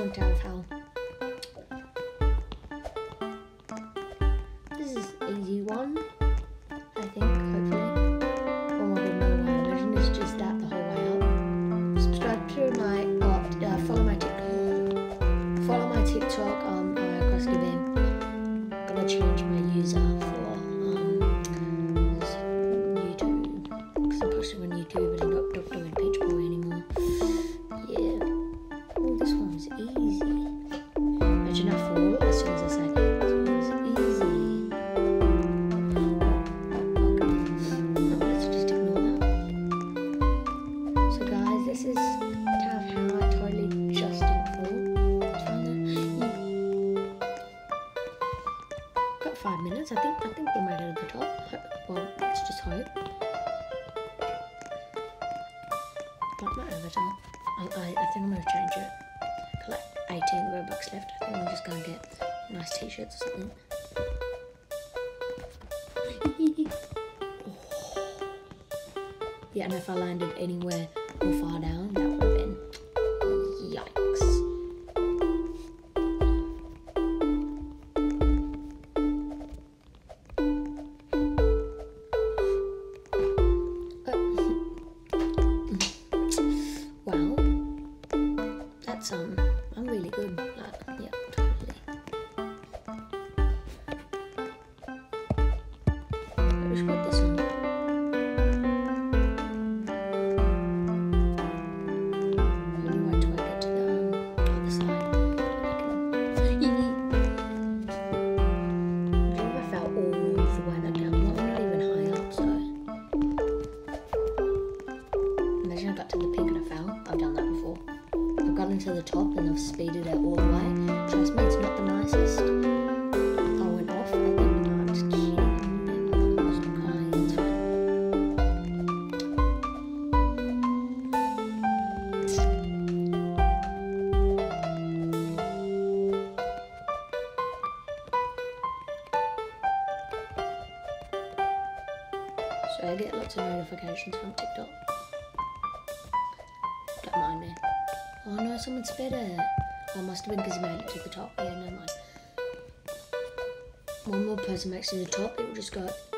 on Tower of Hell. This is an easy one, I think, hopefully. Oh my god, no way. Imagine it's just that the whole way up. Subscribe to my, follow my TikTok. Follow my TikTok, Krusty Beam. I'm gonna change my user for, YouTube. Because I'm posting on YouTube and I'm not doing Peach Boy anymore. Yeah. Oh, this one was easy. Imagine I fall as soon as I say it. This one was easy. Okay. Let's just ignore that. So guys, this is Tower of Hell. I totally just didn't fall. It's fine though. Got 5 minutes. I think we made it at the top. Well, let's just hope. Not my avatar. I think I'm gonna change it. Got like 18 Robux left. I think I'm just gonna get nice t-shirts or something. Yeah, and if I landed anywhere or far down, that would have been yikes. Well, that's I'm really good. Yeah, totally. I just got this one. Only wait till I get to the other side. I fell all the way back down. Well, I'm not even high up, so. Imagine I got to the peak and I fell. I've done that before. I've gotten to the top and I've speeded it all the way. Trust me, it's not the nicest. I went off, I think. No, I'm just kidding. I'm not crying, it's fine. So I get lots of notifications from TikTok. Don't mind me. Oh no, someone spit it. Oh, it must have been because he made it to the top. Yeah, never mind. One more person makes it to the top, it will just go